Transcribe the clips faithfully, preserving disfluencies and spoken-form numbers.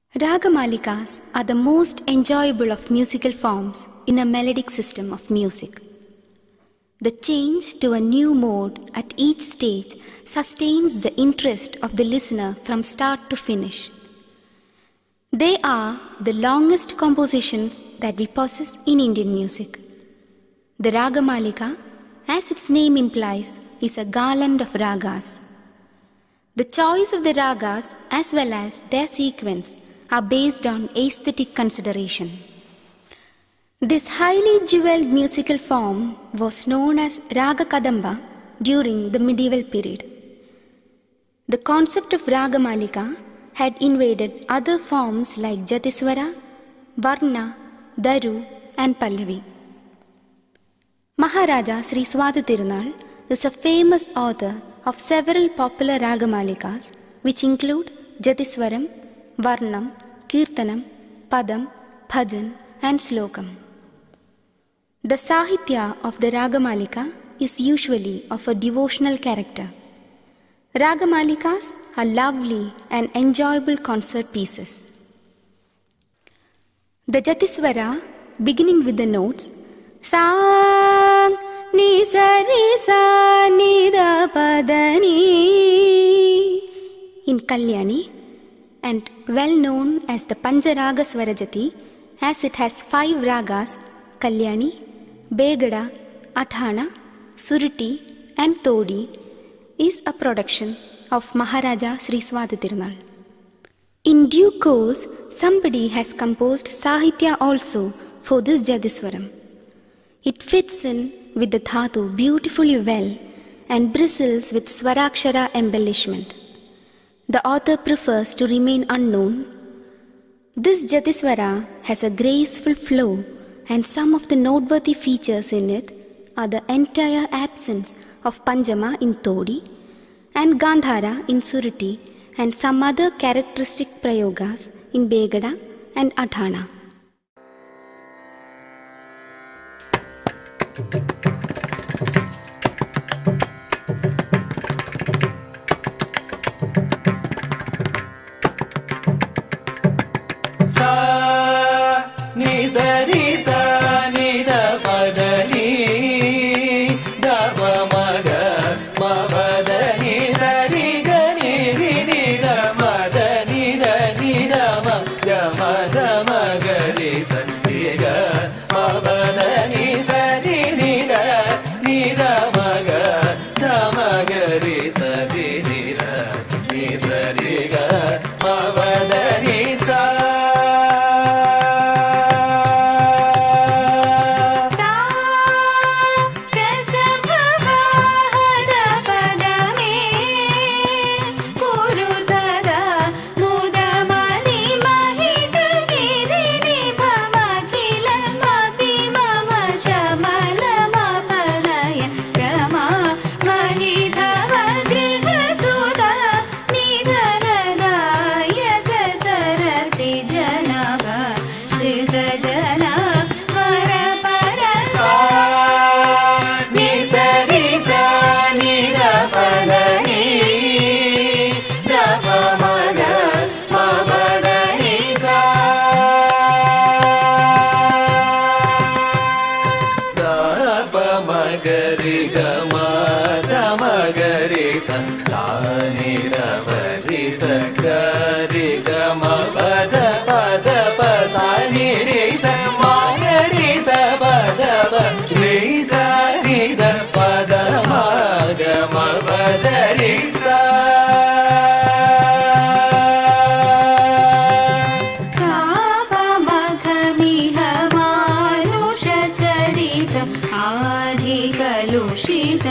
Ragamalikas are the most enjoyable of musical forms in a melodic system of music. The change to a new mode at each stage sustains the interest of the listener from start to finish. They are the longest compositions that we possess in Indian music. The Ragamalika, as its name implies, is a garland of ragas. The choice of the ragas as well as their sequence are based on aesthetic consideration. This highly jeweled musical form was known as Raga Kadamba during the medieval period. The concept of Ragamalika had invaded other forms like Jatiswara, Varna, Daru and Pallavi. Maharaja Sri Swati Tirunal is a famous author of several popular Ragamalikas which include Jatiswaram, Varnam, Kirtanam, Padam, Bhajan and Slokam. The Sahitya of the Ragamalika is usually of a devotional character. Ragamalikas are lovely and enjoyable concert pieces. The Jatiswara, beginning with the notes Sang, Ni Sa Re Sa Ni Da Pa Da Ni in Kalyani, and well known as the Pancharaga Swarajati, as it has five ragas Kalyani, Begada, Athana, Suriti and Todi, is a production of Maharaja Sri Swati Tirunal. In due course, somebody has composed Sahitya also for this Jatiswaram. It fits in with the Dhatu beautifully well and bristles with Swarakshara embellishment. The author prefers to remain unknown. This Jatiswara has a graceful flow, and some of the noteworthy features in it are the entire absence of Panjama in Todi and Gandhara in Suriti and some other characteristic prayogas in Begada and Athana. Sa ni sa ri sa ni da pa da ni da pa ma ga ma pa da ni sa ri ga ni ri ni da ma da ni da ni da ma ga ma da ma ga ri sa ri ga ma pa da ni sa ri ni da ni da ma ga da ma ga ri sa ri ni da ni sa ri ga ma pa da ni sa.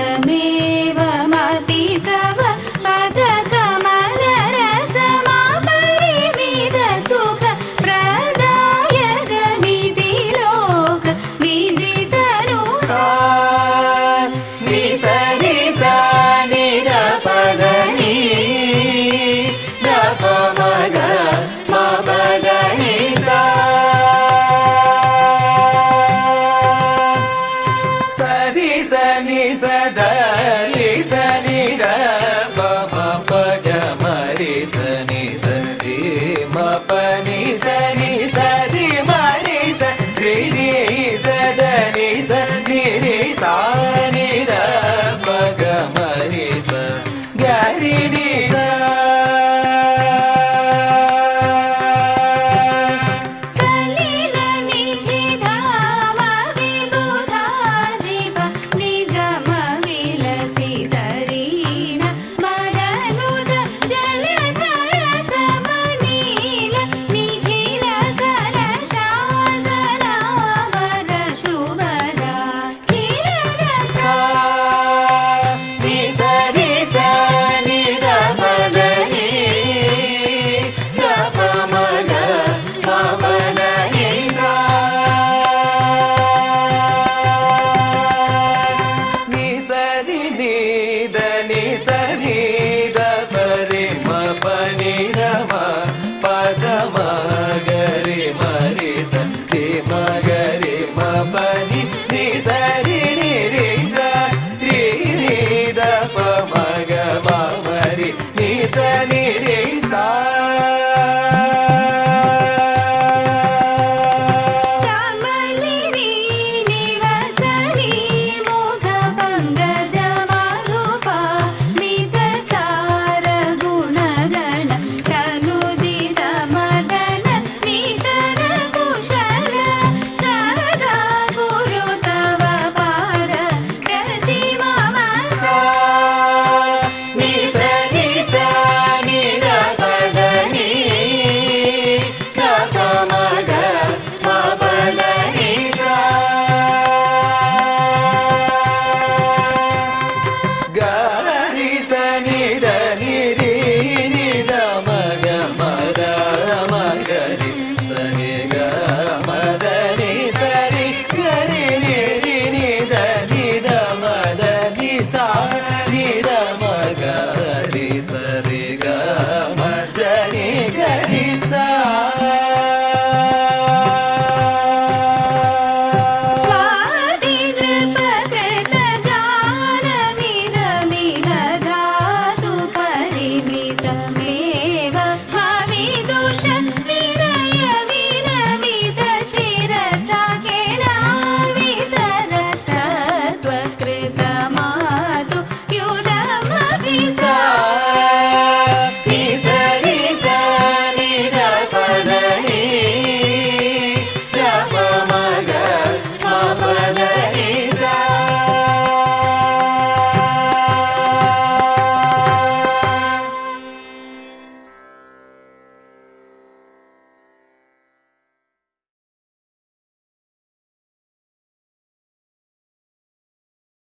Shitamevam api tava pada kamala rasa ma प नि स नि स रि म रि स रि रि स द नि स नि रि सा नि द प ग म रि स ग रि नि स pada